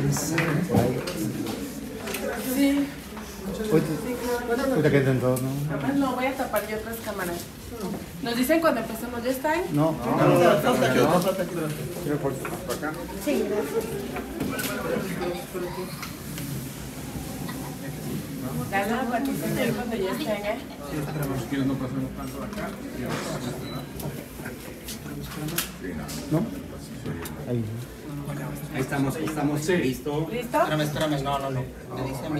Sí. Ahorita que entren todos, ¿no? Además no, voy a tapar yo otras cámaras. Nos dicen cuando empecemos, ¿ya están? No. Sí, gracias. Dale la patita cuando ya estén, ¿eh? ¿No? Ahí. Ahí estamos listos. ¿Listo? Espérame, no. Me dice a mí.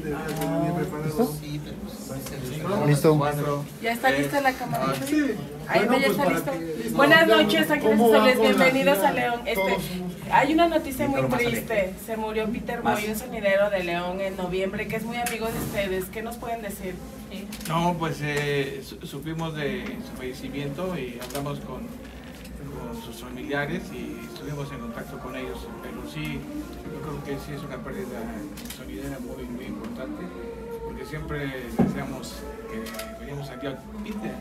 Sí, pero ¿Listo? ¿Ya está lista la cámara? Ahí ya está listo. Buenas noches, aquí les bienvenidos a León. Hay una noticia muy triste. Se murió Peter Moy, un sonidero de León en noviembre, que es muy amigo de ustedes. ¿Qué nos pueden decir? No, pues supimos de su fallecimiento y hablamos con sus familiares y estuvimos en contacto con ellos, pero sí, yo creo que sí es una pérdida sonidera muy importante, porque siempre deseamos que veamos aquí a Peter,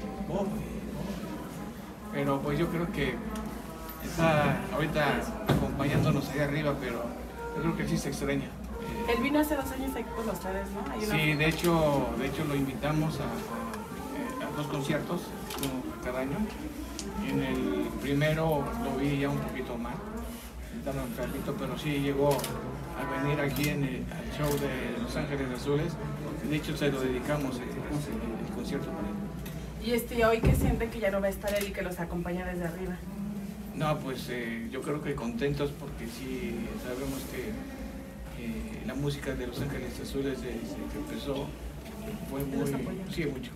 pero pues yo creo que está ahorita acompañándonos allá arriba, pero yo creo que sí se extraña. Él vino hace 2 años aquí con ustedes, ¿no? Sí, de hecho lo invitamos a 2 conciertos, uno cada año. En el primero lo vi ya un poquito mal, estaba enfermito, pero sí llegó a venir aquí al show de Los Ángeles Azules. De hecho se lo dedicamos el concierto para él. ¿Y hoy qué sienten que ya no va a estar él y que los acompaña desde arriba? No, pues yo creo que contentos porque sí sabemos que la música de Los Ángeles Azules desde que empezó fue muy... Sí, mucho.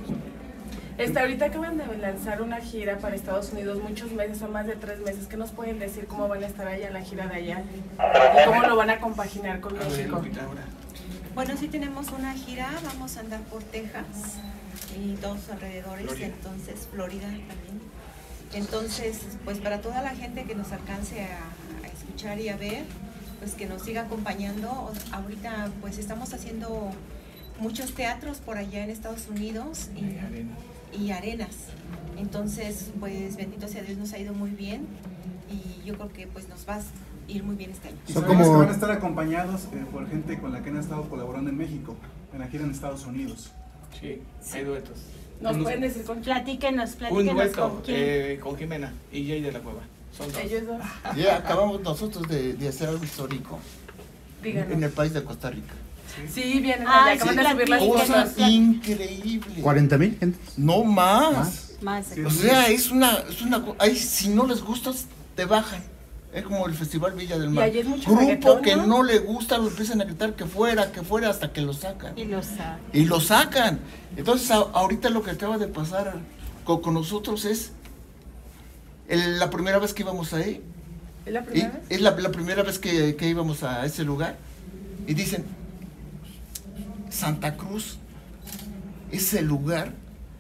Ahorita acaban de lanzar una gira para Estados Unidos, muchos meses, son más de 3 meses. ¿Qué nos pueden decir cómo van a estar allá en la gira de allá? ¿Y cómo lo van a compaginar con México? Bueno, sí tenemos una gira, vamos a andar por Texas y todos alrededores, Florida. Entonces Florida también. Entonces, pues para toda la gente que nos alcance a escuchar y a ver, pues que nos siga acompañando. Ahorita pues estamos haciendo muchos teatros por allá en Estados Unidos y arenas. Entonces, pues bendito sea Dios, nos ha ido muy bien y yo creo que pues nos va a ir muy bien este año. Y sabemos que van a estar acompañados por gente con la que han estado colaborando en México, en la gira en Estados Unidos. Sí, hay duetos. ¿Nos pueden decir con Platíquenos un dueto con quién. con Jimena y Jay de la Cueva. Son 2. Ellos 2. Ya acabamos nosotros de hacer algo histórico en el país de Costa Rica. Sí, vienen allá, acaban de subir las Cosa fotos. increíble. 40,000 gente. No más. Más. O sea, es una ahí si no les gusta te bajan. Es como el Festival Villa del Mar. Y ayer mucho Grupo reggaetón, que ¿no? no le gusta lo empiezan a gritar que fuera hasta que lo sacan. Y lo sacan. Entonces ahorita lo que acaba de pasar con nosotros es la primera vez que íbamos ahí. ¿Es la primera vez? Es la primera vez que íbamos a ese lugar. Y dicen, Santa Cruz es el lugar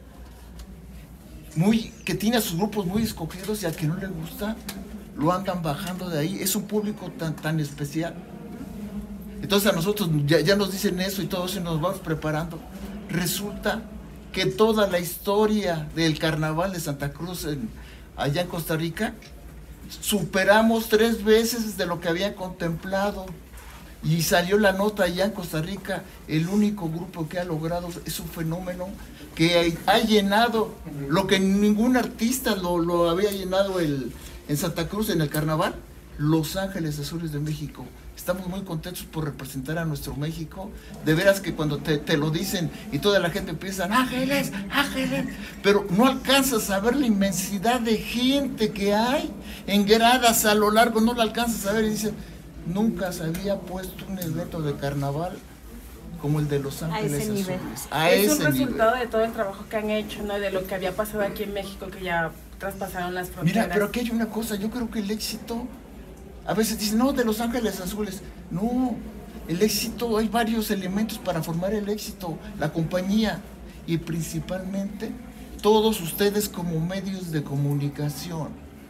que tiene a sus grupos muy escogidos y al que no le gusta lo andan bajando de ahí. Es un público tan especial. Entonces a nosotros ya nos dicen eso y todo eso y nos vamos preparando. Resulta que toda la historia del carnaval de Santa Cruz allá en Costa Rica superamos 3 veces de lo que habían contemplado. Y salió la nota allá en Costa Rica, el único grupo que ha logrado, es un fenómeno que ha llenado lo que ningún artista lo había llenado en Santa Cruz, en el carnaval, Los Ángeles Azules de México. Estamos muy contentos por representar a nuestro México. De veras que cuando te lo dicen y toda la gente empieza, ángeles, ángeles, pero no alcanzas a ver la inmensidad de gente que hay en gradas a lo largo, no la alcanzas a ver y dices, nunca se había puesto un evento de carnaval como el de Los Ángeles Azules. Es un resultado de todo el trabajo que han hecho, ¿no? De lo que había pasado aquí en México, que ya traspasaron las fronteras. Mira, pero aquí hay una cosa, yo creo que el éxito, a veces dicen, no, de Los Ángeles Azules. No, el éxito, hay varios elementos para formar el éxito. La compañía y principalmente todos ustedes como medios de comunicación.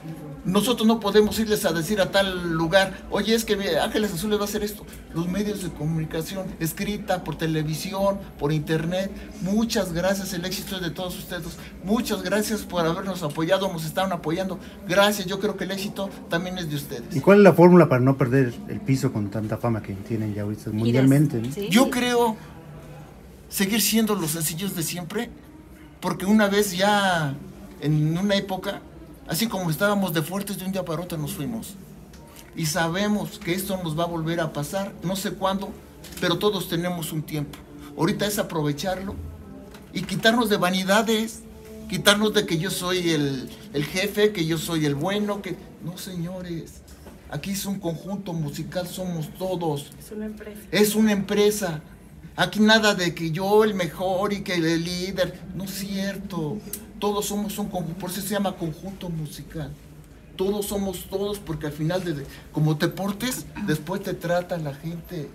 Nosotros no podemos irles a decir a tal lugar, oye, es que Ángeles Azules va a hacer esto. Los medios de comunicación, escrita, por televisión, por internet, muchas gracias, el éxito es de todos ustedes. Muchas gracias por habernos apoyado, nos están apoyando. Gracias, yo creo que el éxito también es de ustedes. ¿Y cuál es la fórmula para no perder el piso con tanta fama que tienen ya ahorita mundialmente, ¿no? Sí. Yo creo seguir siendo los sencillos de siempre, porque una vez ya en una época, así como estábamos de fuertes, de un día para otro nos fuimos. Y sabemos que esto nos va a volver a pasar, no sé cuándo, pero todos tenemos un tiempo. Ahorita es aprovecharlo y quitarnos de vanidades, quitarnos de que yo soy el jefe, que yo soy el bueno, que... No, señores, aquí es un conjunto musical, somos todos. Es una empresa. Es una empresa. Aquí nada de que yo el mejor y que el líder. No es cierto. Todos somos un conjunto, por eso se llama conjunto musical. Todos somos todos, porque al final, como te portes, después te trata la gente.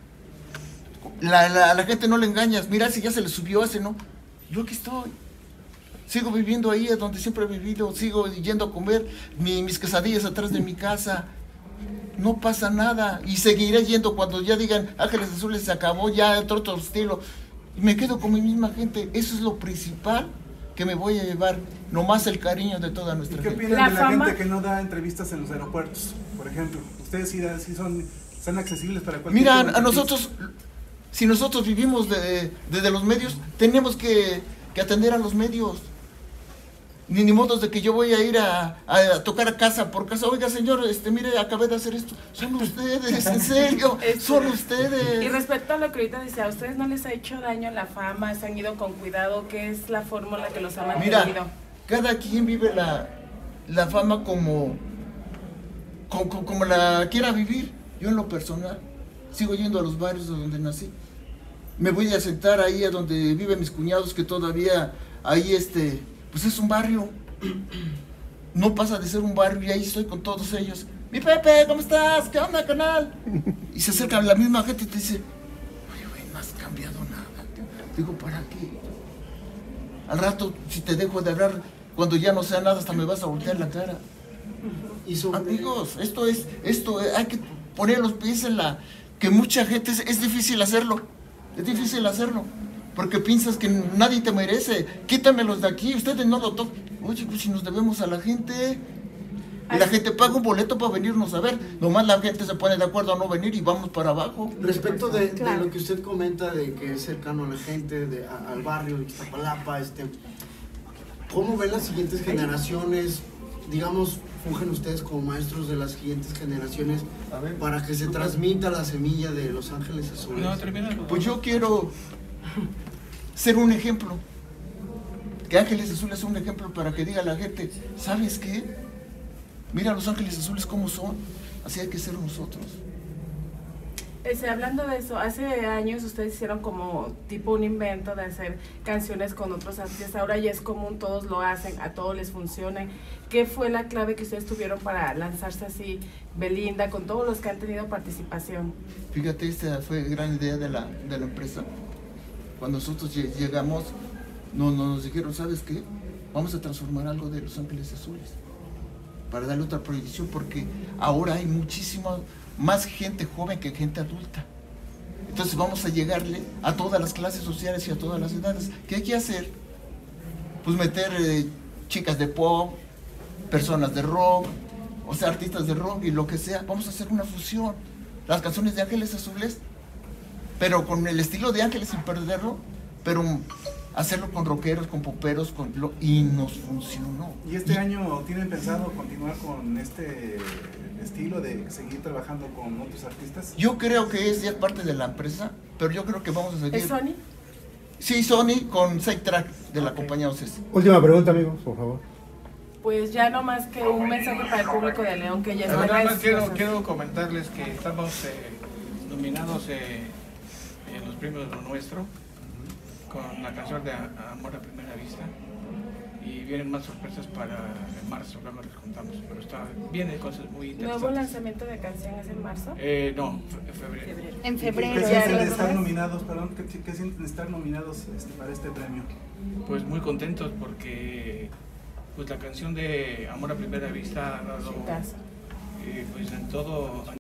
A la gente no le engañas. Mira, si ya se le subió ese, ¿no? Yo aquí estoy. Sigo viviendo ahí, donde siempre he vivido. Sigo yendo a comer mis quesadillas atrás de mi casa. No pasa nada. Y seguiré yendo cuando ya digan, Ángeles Azules se acabó, ya otro estilo. Y me quedo con mi misma gente. Eso es lo principal que me voy a llevar, nomás el cariño de toda nuestra gente. ¿Qué opinan de la gente que no da entrevistas en los aeropuertos, por ejemplo? Ustedes sí son accesibles para cualquier... Mira, a nosotros, si nosotros vivimos desde los medios, tenemos que atender a los medios. Ni modos de que yo voy a ir a tocar a casa por casa. Oiga, señor, mire, acabé de hacer esto. Son ustedes, en serio, son ustedes. Y respecto a lo que ahorita dice, ¿a ustedes no les ha hecho daño la fama? ¿Se han ido con cuidado? ¿Qué es la fórmula que los ha mantenido? Mira, cada quien vive la fama como la quiera vivir. Yo en lo personal sigo yendo a los barrios de donde nací. Me voy a sentar ahí a donde viven mis cuñados, que todavía ahí pues es un barrio. No pasa de ser un barrio, y ahí estoy con todos ellos. Mi Pepe, ¿cómo estás? ¿Qué onda, canal? Y se acerca la misma gente y te dice, oye, güey, no has cambiado nada. Digo, ¿para qué? Al rato, si te dejo de hablar, cuando ya no sea nada, hasta me vas a voltear la cara. Amigos, esto hay que poner los pies en que mucha gente es difícil hacerlo. Es difícil hacerlo. Porque piensas que nadie te merece. Quítamelos de aquí, ustedes no lo tocan. Oye, pues si nos debemos a la gente. Y la gente paga un boleto para venirnos a ver. Nomás la gente se pone de acuerdo a no venir y vamos para abajo. Respecto de lo que usted comenta, de que es cercano a la gente, al barrio de Iztapalapa, ¿cómo ven las siguientes generaciones? Digamos, fungen ustedes como maestros de las siguientes generaciones para que se transmita la semilla de Los Ángeles Azules. Pues yo quiero ser un ejemplo. Que Ángeles Azules es un ejemplo para que diga la gente, ¿sabes qué? Mira Los Ángeles Azules cómo son, así hay que ser nosotros. Hablando de eso, hace años ustedes hicieron como tipo un invento de hacer canciones con otros artistas, ahora ya es común, todos lo hacen, a todos les funciona. ¿Qué fue la clave que ustedes tuvieron para lanzarse así, Belinda, con todos los que han tenido participación? Fíjate, esta fue gran idea de la empresa. Cuando nosotros llegamos, nos dijeron, ¿sabes qué? Vamos a transformar algo de Los Ángeles Azules para darle otra proyección, porque ahora hay muchísima más gente joven que gente adulta. Entonces vamos a llegarle a todas las clases sociales y a todas las edades. ¿Qué hay que hacer? Pues meter chicas de pop, personas de rock, o sea, artistas de rock y lo que sea. Vamos a hacer una fusión. Las canciones de Ángeles Azules, pero con el estilo de Ángeles sin perderlo, pero hacerlo con rockeros, con poperos, y nos funcionó. ¿Y este año tienen pensado continuar con este estilo de seguir trabajando con otros artistas? Yo creo que es ya parte de la empresa, pero yo creo que vamos a seguir. ¿Es Sony? Sí, Sony con Sidetrack de la compañía OCS. Última pregunta, amigos, por favor. Pues ya no más que un mensaje para el público de León, que ya está. Nada más quiero comentarles que estamos nominados en los premios de Lo Nuestro con la canción de Amor a Primera Vista, y vienen más sorpresas para en marzo, luego les contamos, pero vienen cosas muy interesantes. ¿Nuevo lanzamiento de canción es en marzo? No, en febrero. En febrero. ¿Qué sienten estar nominados, qué sienten estar nominados para este premio? Pues muy contentos porque pues la canción de Amor a Primera Vista ha dado pues en todo